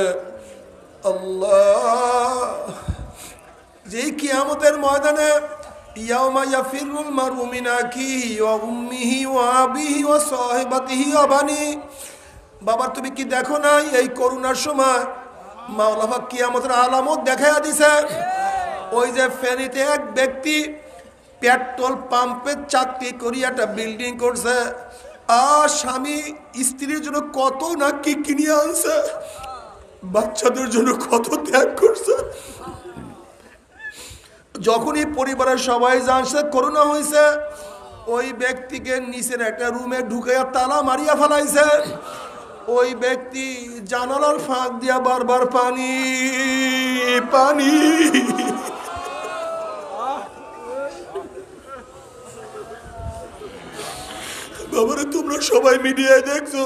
Speaker 2: আল্লাহ, যেই কিয়ামতের ময়দানে ইয়াউমা ইয়াফিরুল মারউ মিন আখিহি ওয়া উম্মিহি ওয়া আবিহি ওয়া সাহিবাতিহি ওয়া বানি। বাবা তুমি কি দেখো না এই করোনার সময় মাওলা পাক কিয়ামতের আলামত দেখাইয়া দিছে। ওই যে ফেনীতে এক ব্যক্তি পেট্রোল পাম্পে চাকরি করিয়া একটা বিল্ডিং করছে, আর স্বামী স্ত্রীর জন্য কত না কি কিনে আনছে, বাচ্চাদের জন্য কত ত্যাগ করছে। যখনই পরিবারের সবাই জানছে করোনা হয়েছে, ওই ব্যক্তিকে নিচের একটা রুমে ঢুকাইয়া তালা মারিয়া ফেলাইছে। ওই ব্যক্তি জানালার ফাঁক দিয়া বারবার পানি পানি। বাবারে তোমরা সবাই মিডিয়ায় দেখছো,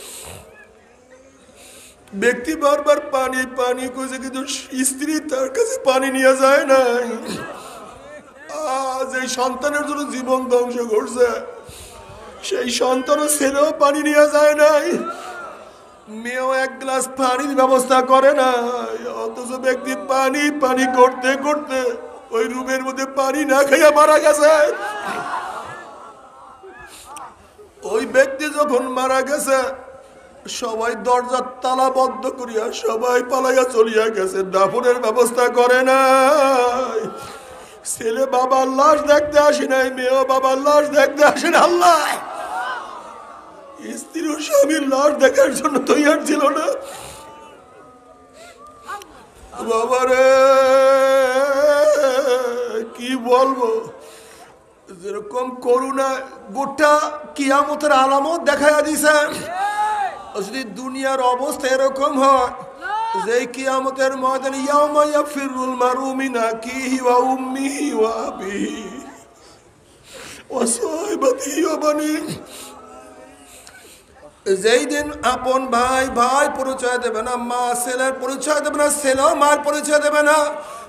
Speaker 2: ব্যক্তি বারবার পানি পানি কইছে, কিন্তু স্ত্রী তার কাছে পানি নিয়ে যায় নাই। আজ এই সন্তানের জন্য জীবন ধ্বংস করছে, সেই সন্তানের ছেলেও পানি নিয়ে যায় নাই, মেয়েও এক গ্লাস পানির ব্যবস্থা করে না। অথচ ব্যক্তি পানি পানি করতে করতে ওই রুমের মধ্যে পানি না খাইয়া মারা গেছে। ওই ব্যক্তি যখন মারা গেছে সবাই দরজার তালা বন্ধ করিয়া সবাই পালাইয়া চলিয়া গেছে, দাফনের ব্যবস্থা করে নাই। ছেলে বাবার লাশ দেখতে আসে নাই, মেয়েও বাবার লাশ দেখতে আসে না। আল্লাহ, স্ত্রী ও স্বামীর লাশ দেখার জন্য তৈরি ছিল না। বাবারে কি বলবো, যেরকম করোনা গোটা কিয়ামতের আলামত দেখাইয়া দিছে। যদি দুনিয়ার অবস্থা এরকম হয় যে কিয়ামতের ময়দানে ইয়াউমা ইয়াফিরুল মারউ মিন আখিহি ওয়া উম্মিহি ওয়া আবিহি ওয়া সাহিবাতিহি ওয়া বানি, যেই দিন আপন ভাই ভাই পরিচয় দেবে না, মা ছেলের পরিচয় দেবে না, ছেলেও মার পরিচয় দেবে না।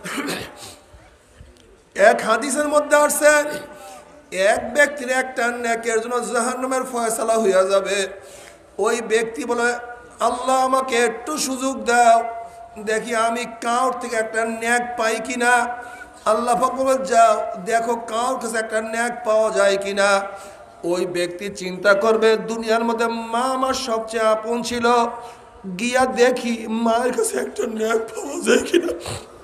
Speaker 2: এক হাদিসের মধ্যে আসছে এক ব্যক্তির একটা নেকের জন্য জাহান্নামের ফয়সালা হইয়া যাবে। ওই ব্যক্তি বলে, আল্লাহ আমাকে একটু সুযোগ দাও, দেখি আমি কাউর থেকে একটা ন্যাক পাই কিনা। আল্লাহ পাক বলে, যাও দেখো কাউর কাছে একটা ন্যাক পাওয়া যায় কিনা। ওই ব্যক্তি চিন্তা করবে দুনিয়ার মধ্যে মা আমার সবচেয়ে আপন ছিল, গিয়া দেখি মায়ের কাছে একটা ন্যাক পাওয়া যায় কিনা।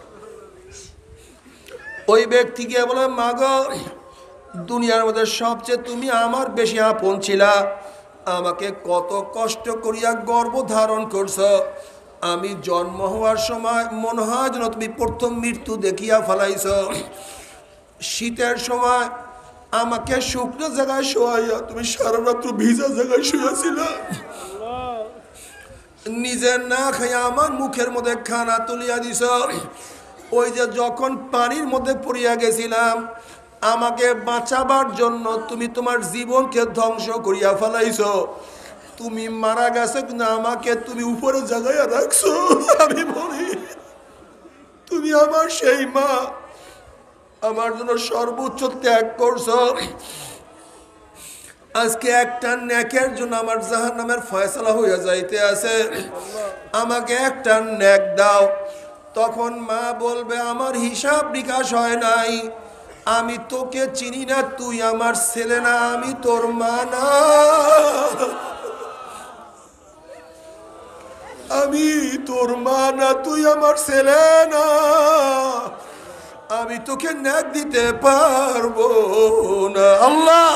Speaker 2: ওই ব্যক্তি গিয়ে বলে, মা গো, দুনিয়ার মধ্যে সবচেয়ে তুমি আমার বেশি আপন ছিলা, আমাকে কত কষ্ট করিয়া গর্ভ ধারণ করছো, আমি জন্ম হওয়ার সময় মনে হয় যেন তুমি প্রথম মৃত্যু দেখিয়া ফেলাইছ। শীতের সময় আমাকে শুকনো জায়গায় শোয়াইয়া তুমি সারা রাত্র ভিজা জায়গায় শুয়েছিল, নিজের না খাইয়া আমার মুখের মধ্যে খানা তুলিয়া দিছ। ওই যে যখন পানির মধ্যে পড়িয়া গেছিলাম, আমাকে বাঁচাবার জন্য তুমি তোমার জীবনকে ধ্বংস করিয়া ফেলাইছো। তুমি মারা গেছো কিন্তু আমাকে তুমি উপরে জাগাইয়া রাখছো। আমি বলি তুমি আমার সেই মা, আমার জন্য সর্বোচ্চ ত্যাগ করছো। আজকে একটা নেকের জন্য আমার জাহান্নামের ফয়সালা হইয়া যাইতে আছে, আমাকে একটা নেক দাও। তখন মা বলবে আমার হিসাব নিকাশ হয় নাই, আমি তোকে চিনি না, তুই আমার ছেলে না, আমি তোর মা না, আমি তোর মা না, তুই আমার ছেলে না, আমি তোকে নেক দিতে পারবো না। আল্লাহ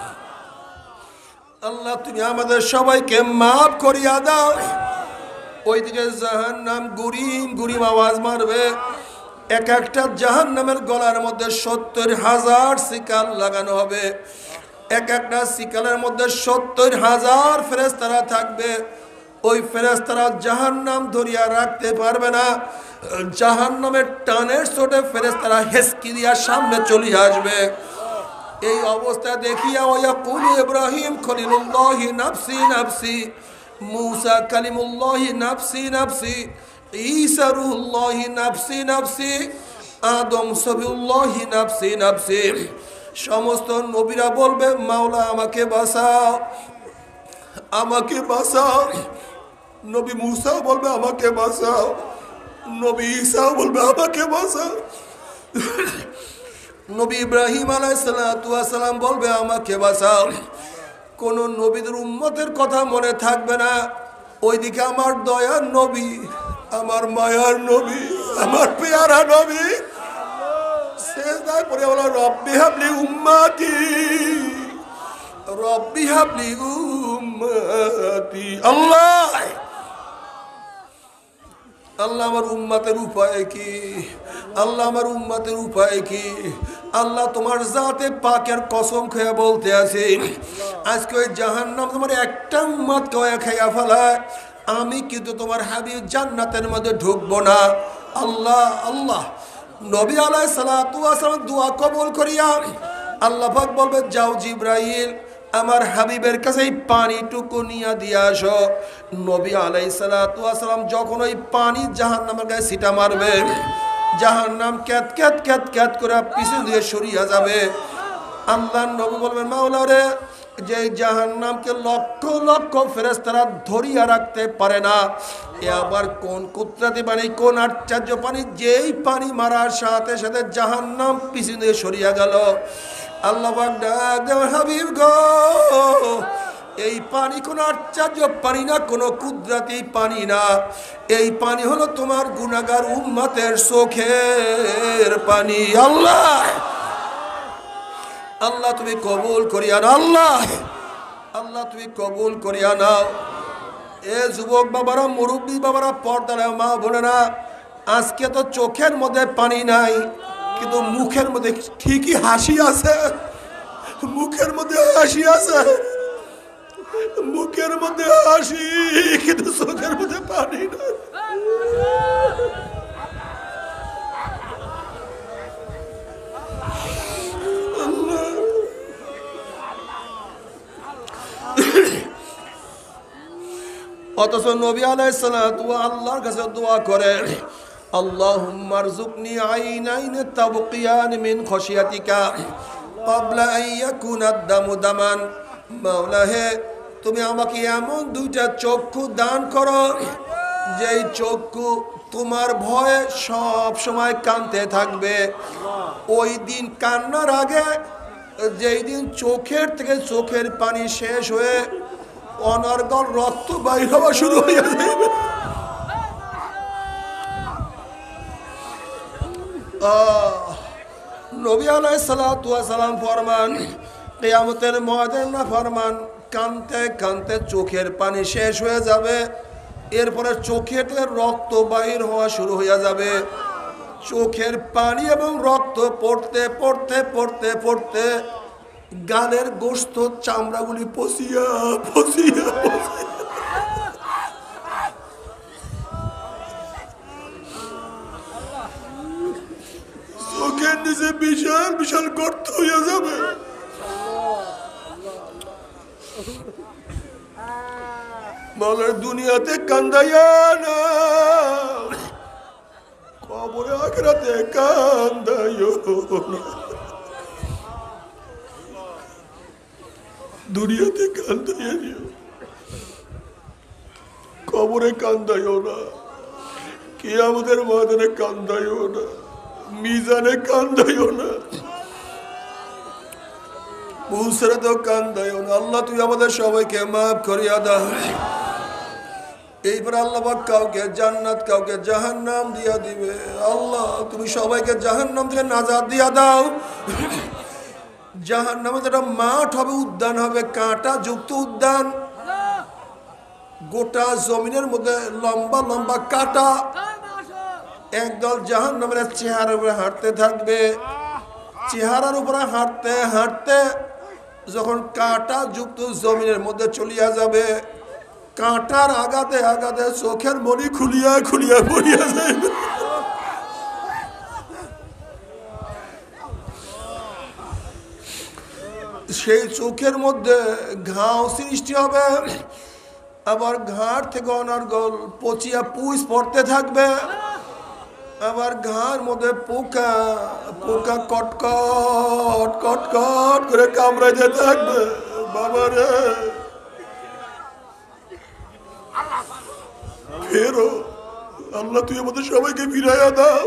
Speaker 2: আল্লাহ তুমি আমাদের সবাইকে মাফ করিয়া দাও। ওইদিকে জাহান্নাম গুরিম গুরিম আওয়াজ মারবে, এক একটা জাহান্নামের গলার মধ্যে সত্তর হাজার শিকাল লাগানো হবে। এক একটা শিকালের মধ্যে সত্তর হাজার ফেরেশতারা থাকবে। ওই ফেরেশতারা জাহান্নাম ধরিয়া রাখতে পারবে না। জাহান্নামের টানের চোটে ফেরেশতারা হেসকি দিয়া সামনে চলে আসবে। এই অবস্থা দেখিয়া ওয়াকুল ইব্রাহিম খলিলুল্লাহি নাফসি নাফসি, মুসা কালিমুল্লাহি নাফসি নাফসি, ঈসা রূহুল্লাহি নাফসি নাফসি, আদম সবিউল্লাহি নাফসি নাফসি। সমস্ত নবীরা বলবে মাওলা আমাকে বাঁচাও, আমাকে বাঁচাও। নবী মুসা বলবে আমাকে বাঁচাও, নবী ঈসা বলবে আমাকে বাঁচাও, নবী ইব্রাহিম আলাইহিস সালাতু ওয়াস সালাম বলবে আমাকে বাঁচাও। কোন নবীদের উম্মতের কথা মনে থাকবে না। ওইদিকে আমার দয়ার নবী, আমার মায়ার নবী, আমার পেয়ারা নবী সিজদায় পড়ে বলে রব্বি হাবলি উম্মতি, রব্বি হাবলি উম্মতি। আল্লাহ আল্লাহ আমার উম্মতের উপায় কি? আল্লাহ আমার উম্মতের উপায় কি? আল্লাহ তোমার জাতে পাকের কসম খেয়ে বলতে আছি, আজকে ওই জাহান্নাম তোমার একটা উম্মত কয়ে খেয়া ফেলায়, আমি কিন্তু তোমার হাবিব জান্নাতের মধ্যে ঢুকবো না। আল্লাহ আল্লাহ নবী আলাইহিস সালাতু ওয়াস সালাম দোয়া কবুল করিয়া আল্লাহ পাক বলবে যাও জিবরাইল আমার হাবিবের কাছে এই পানিটুকু নিয়ে দিয়ে আসো। নবী আলাইহিস সালাতু ওয়াস সালাম যখন ওই পানি জাহান্নামের গায়ে ছিটা মারবে, জাহান্নাম ক্যাত ক্যাত ক্যাত ক্যাত করে পিছন দিয়ে সরিয়া যাবে। আল্লাহর নবী বলবেন মাওলা রে, যে জাহান্নামকে লক্ষ লক্ষ ফেরেশতারা ধরিয়া রাখতে পারে না, এ আবার কোন কুদরতি পানি, কোন আশ্চর্য পানি, যেই পানি মারার সাথে সাথে জাহান্নাম পিছন দিয়ে সরিয়া গেল। আল্লাহ পাক ডাক দেন হাবিব গো, এই পানি কোন আশ্চর্য পানি না, কোন কুদরতি পানি না, এই পানি হলো তোমার গুনাহগার উম্মতের চোখের পানি। আল্লাহ আল্লাহ তুমি কবুল করিয়া নাও, আল্লাহ আল্লাহ তুমি কবুল করিয়া নাও। এ যুবক বাবারা, মুরব্বী বাবারা, পর্দার মা বোনেরা, আজকে তো চোখের মধ্যে পানি নাই, কিন্তু মুখের মধ্যে ঠিকই হাসি আছে, মুখের মধ্যে হাসি আছে, মুখের মধ্যে হাসি, কিন্তু চোখের মধ্যে পানি নাই। অথচ নবী আলাইহিস সালাতু ওয়া আল্লাহর কাছে দোয়া করে, আল্লাহুম্মা আরযুকনি আইনাইন তাবকিয়ান মিন খশিয়াতিকা ক্বাবলা আন ইয়াকুনা আদ-দামু দামান। মাওলা হে, তুমি আমাকে এমন দুইটা চক্ষু দান করো, যেই চক্ষু তোমার ভয়ে সব সময় কাঁদতে থাকবে। ওই দিন কান্নার আগে, যেই দিন চোখের থেকে চোখের পানি শেষ হয়ে অনর্গল রক্ত বাইর হওয়া শুরু হয়ে যাবে। নবী আলাইহিস সালাতু ওয়াস সালাম ফরমান, কিয়ামতের ময়দানে না ফরমান, কানতে কানতে চোখের পানি শেষ হয়ে যাবে, এরপরে চোখের থেকে রক্ত বাইর হওয়া শুরু হয়ে যাবে। চোখের পানি এবং রক্ত পড়তে পড়তে পড়তে পড়তে গালের গোস্ত চামড়াগুলি পচিয়া পচিয়া নিচে বিশাল বিশাল গর্ত হয়ে যাবে। মাওলার দুনিয়াতে কান্দাইয়া না, কবরে আখিরাতে কান্দাইও না। দুনিয়াতে কান্দাইয়া নিও, কবরে কান্দাইও না, কিয়ামতের ময়দানে কান্দাইও না, মিজানে কান্দাইও না, মুসরাতেও কান্দাইও না। আল্লাহ তুই আমাদের সবাইকে মাফ করিয়া দাও। এইবার আল্লাহ পাক কাউকে জান্নাত কাউকে জাহান্নাম দিয়া দিবে। আল্লাহ তুমি সবাইকে জাহান্নাম থেকে নাজাত দিয়া দাও। জাহান্নামে যেটা মাঠ হবে, উদ্যান হবে, কাঁটা যুক্ত উদ্যান, গোটা জমিনের মধ্যে লম্বা লম্বা কাঁটা, একদল জাহান্নামের চেহারার উপরে হাঁটতে থাকবে। চেহারার উপরে হাঁটতে হাঁটতে যখন কাঁটা যুক্ত জমিনের মধ্যে চলিয়া যাবে, কাঁটার আঘাতে আঘাতে চোখের মনি খুলিয়া খুলিয়া পড়িয়া যাইবে। সেই চোখের মধ্যে ঘাও সৃষ্টি হবে, আবার ঘাড় থেকে অনর্গল পচিয়া পুষ পড়তে থাকবে, আবার ঘাড় মধ্যে পোকা পোকা কটকট কটকট করে কামড়াইতে থাকবে। বাবা রে ফেরো, আল্লাহ তুই আমাদের সবাইকে ফিরাইয়া দাও।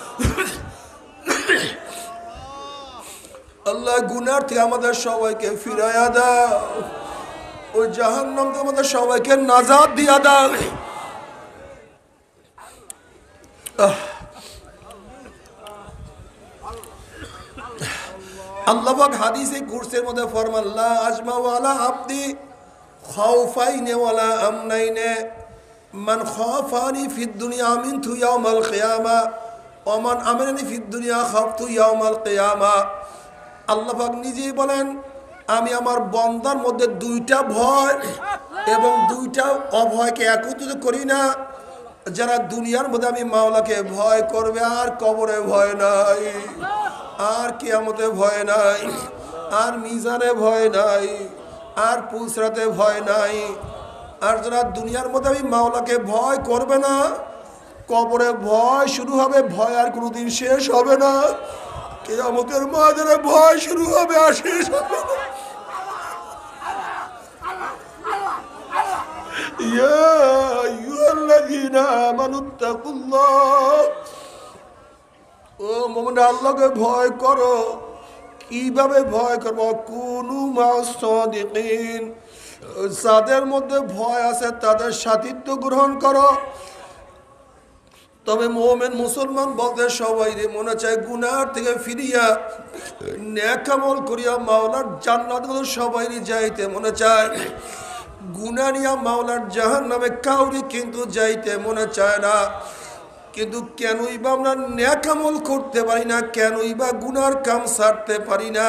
Speaker 2: আল্লাহ গুনার থেকে আমাদের সবাইকে ফিরাইয়া দাও, ওই জাহান্নাম থেকে আমাদের সবাইকে নাজাত দিয়া দাও। আল্লাহ পাক হাদিসে কুরসির মধ্যে ফরমান, লা আজমা ওয়ালা আবদি খাউফাইনে ওয়ালা আমনাইনে, মান খাফানি ফিদ দুনিয়া আমিনতু ইয়াউমাল কিয়ামা ওয়া মান আমানানি ফিদ দুনিয়া খাফতু ইয়াউমাল কিয়ামা। আল্লাহ পাক নিজেই বলেন, আমি আমার বান্দার মধ্যে দুইটা ভয় এবং দুইটা অভয়কে একত্রিত করি না। যারা দুনিয়ার মধ্যে আমি মাওলাকে ভয় করবে, আর কবরে ভয় নাই, আর কিয়ামতে ভয় নাই, আর মিজানে ভয় নাই, আর পুসরাতে ভয় নাই। আর যারা দুনিয়ার মধ্যে আমি মাওলাকে ভয় করবে না, কবরে ভয় শুরু হবে, ভয় আর কোনোদিন শেষ হবে না। কিয়ামতের ময়দানে ভয় শুরু হবে আর শেষ হবে না। ইয়া আইয়ুহাল্লাযীনা আমানুত্তাকুল্লাহ, ও মুমিনরা আল্লাহকে ভয় করো। কিভাবে ভয় করবো? কুনু মা'আস সাদিকিন, যাদের মধ্যে ভয় আছে তাদের সাথিত্ব গ্রহণ করো। তবে মুমিন মুসলমান বলতে সবাই মনে চায় গুনার থেকে ফিরিয়া নেক আমল করিয়া মাওলার জান্নাত সবাই যাইতে মনে চায়। গুনাহ নিয়া মাওলার জাহান্নামে কাউরি কিন্তু যাইতে মনে চায় না। কিন্তু কেনই বা আমরা নেক আমল করতে পারি না, কেনই বা গুনার কাম ছাড়তে পারি না?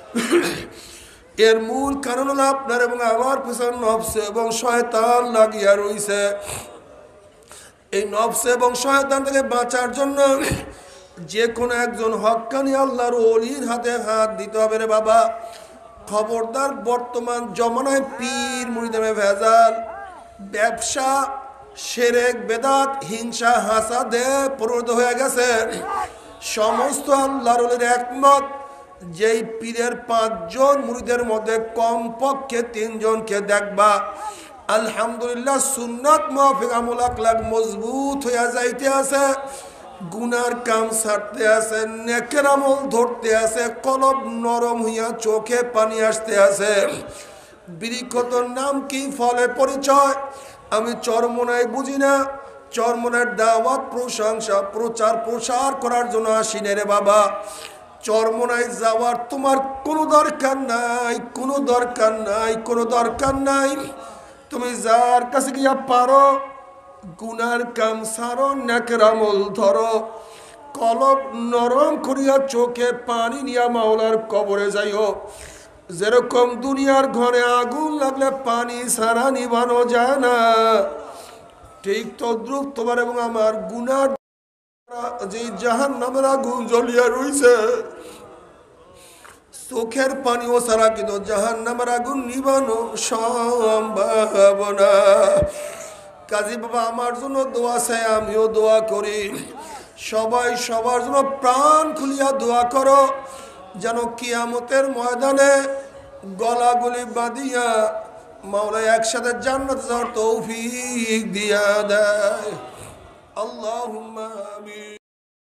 Speaker 2: এর মূল কারণ হলো আপনার এবং আমার পিছনে নফস এবং শয়তান লাগিয়া রইছে। এই নফস এবং শয়তান থেকে বাঁচার জন্য যে কোনো একজন হক্কানি আল্লাহর ওলির হাতে হাত দিতে হবে রে বাবা। খবরদার, বর্তমান জমানায় পীর মুরিদে ভেজাল, ব্যবসা, শিরক, বেদাত, হিংসা, হাসাদে পরিণত হয়ে গেছে। সমস্ত আল্লাহর ওলির একমত, যেই পীরের পাঁচজন মুরিদের মধ্যে কমপক্ষে তিনজনকে দেখবা আলহামদুলিল্লাহ সুন্নাত মাফিক আমল আখলাক মজবুত হইয়া যাইতে আছে, গুনার কাম ছাড়তে আছে, নেকের আমল ধরতে আছে, কলব নরম হইয়া চোখে পানি আসতে আছে। বিরিক্ষতর নাম কি, ফলে পরিচয় আমি চরমনায় বুঝি না। চরমনের দাওয়াত, প্রশংসা, প্রচার প্রসার করার জন্য আসিনে রে বাবা। চরমনায় যাওয়ার তোমার কোনো দরকার নাই, কোনো দরকার নাই, কোনো দরকার নাই। তুমি যার কাছে গিয়া পারো গুনার কাম সারো, নেকের আমল ধরো, কলব নরম করিয়া চোখে পানি নিয়া মাওলার কবরে যাইও। যেরকম দুনিয়ার ঘরে আগুন লাগলে পানি সারা নিভানো যায় না, ঠিক তদ্রুপ তোমার এবং আমার গুনার যে জাহান্নামের আগুন জ্বলিয়া রইছে চোখের পানিও ছাড়া কিন্তু জাহান্নামের আগুন নিবানো সম্ভব না। কাজী বাবা আমার জন্য দোয়া চাই, আমিও দোয়া করি, সবাই সবার জন্য প্রাণ খুলিয়া দোয়া করো যেন কিয়ামতের ময়দানে গলাগলি বাঁধিয়া মাওলা একসাথে জান্নাত যাওয়ার তৌফিক দিয়া দেয়। আল্লাহুম্মা আমিন।